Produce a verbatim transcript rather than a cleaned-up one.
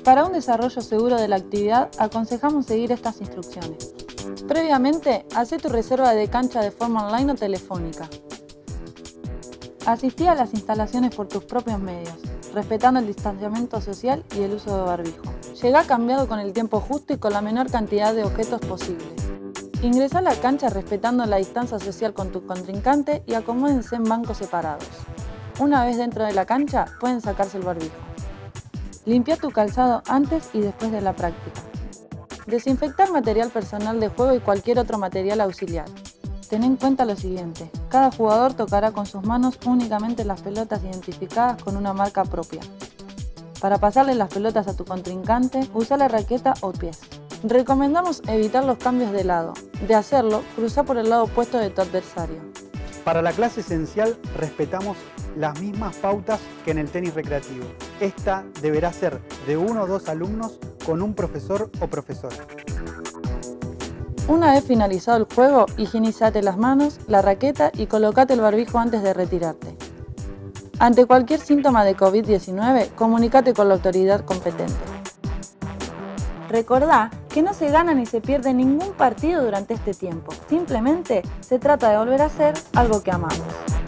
Para un desarrollo seguro de la actividad, aconsejamos seguir estas instrucciones. Previamente, haz tu reserva de cancha de forma online o telefónica. Asistí a las instalaciones por tus propios medios, respetando el distanciamiento social y el uso de barbijo. Llegá cambiado con el tiempo justo y con la menor cantidad de objetos posibles. Ingresá a la cancha respetando la distancia social con tu contrincante y acomódense en bancos separados. Una vez dentro de la cancha, pueden sacarse el barbijo. Limpia tu calzado antes y después de la práctica. Desinfectar material personal de juego y cualquier otro material auxiliar. Ten en cuenta lo siguiente, cada jugador tocará con sus manos únicamente las pelotas identificadas con una marca propia. Para pasarle las pelotas a tu contrincante, usa la raqueta o pies. Recomendamos evitar los cambios de lado. De hacerlo, cruza por el lado opuesto de tu adversario. Para la clase esencial respetamos las mismas pautas que en el tenis recreativo. Esta deberá ser de uno o dos alumnos con un profesor o profesora. Una vez finalizado el juego, higienizate las manos, la raqueta y colocate el barbijo antes de retirarte. Ante cualquier síntoma de COVID diecinueve, comunícate con la autoridad competente. Recordá que no se gana ni se pierde ningún partido durante este tiempo. Simplemente se trata de volver a hacer algo que amamos.